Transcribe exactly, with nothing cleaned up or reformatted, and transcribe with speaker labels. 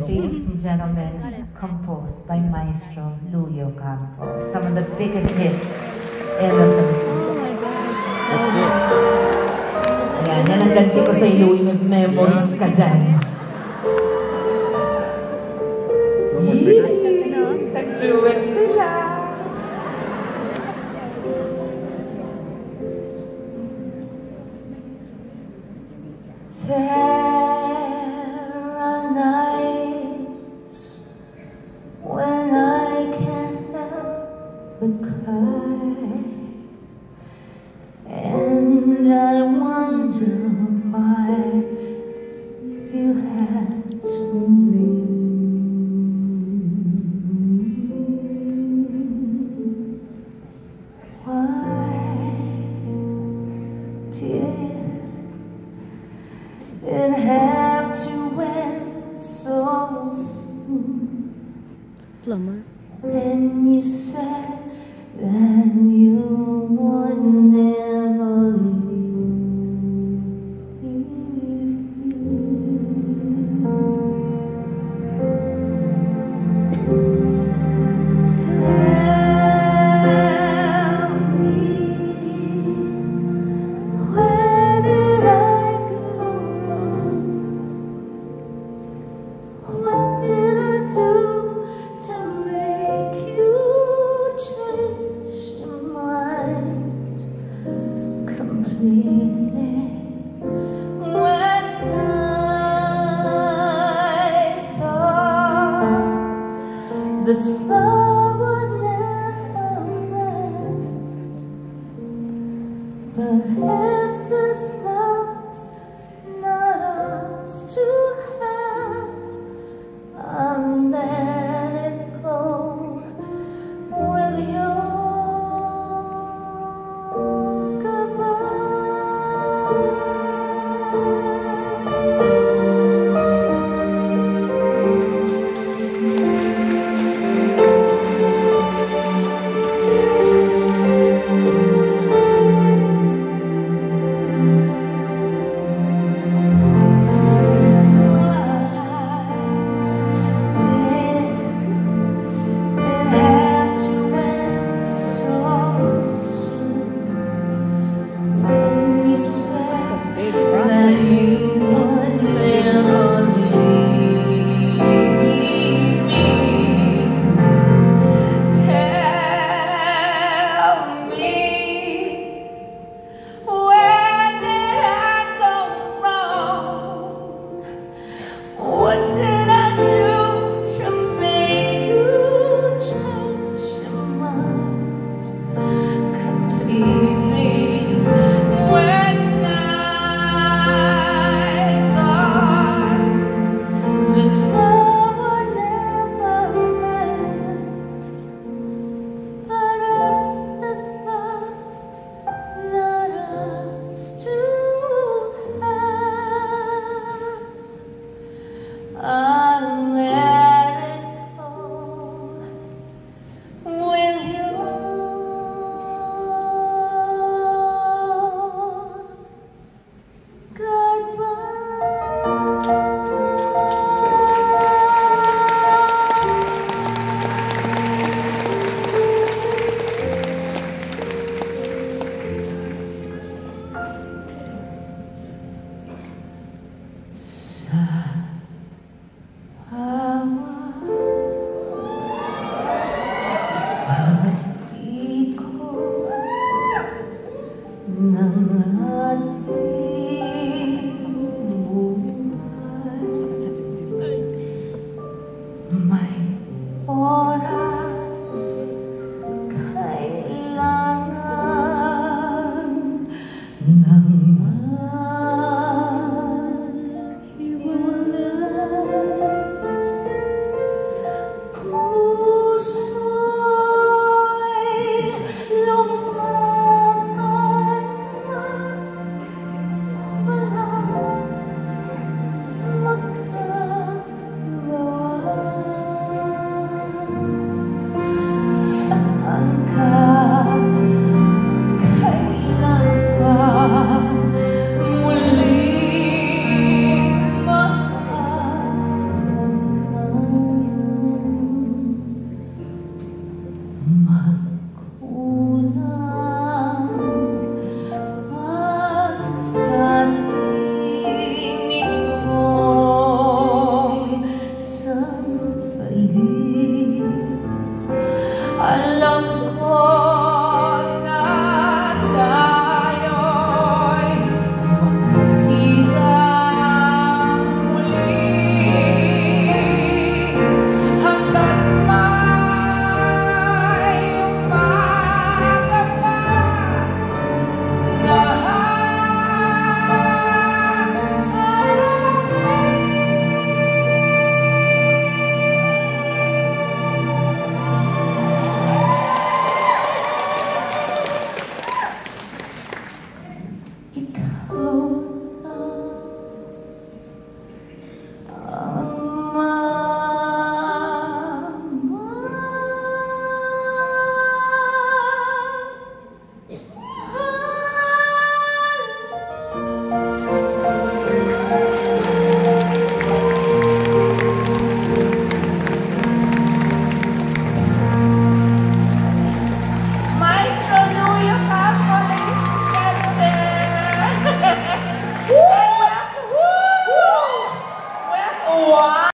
Speaker 1: ladies and gentlemen, composed by Maestro Louie Ocampo. Some of the biggest hits in the Philippines.
Speaker 2: What's this?
Speaker 1: Ayan, yan ang ganti ko sa Louie, may memories ka dyan. Yee! Nag-duet sila! There are nights when I can't help but cry, and I wonder why you had to leave. Why did it have to end so soon?
Speaker 3: Plumber.
Speaker 1: When you said that you would never leave me. Tell me, where did I go wrong? What did I do to make you change your mind completely? When I thought this love would never end, but if this love's not ours to have, I'll let it go with your I'll let it go with your goodbye.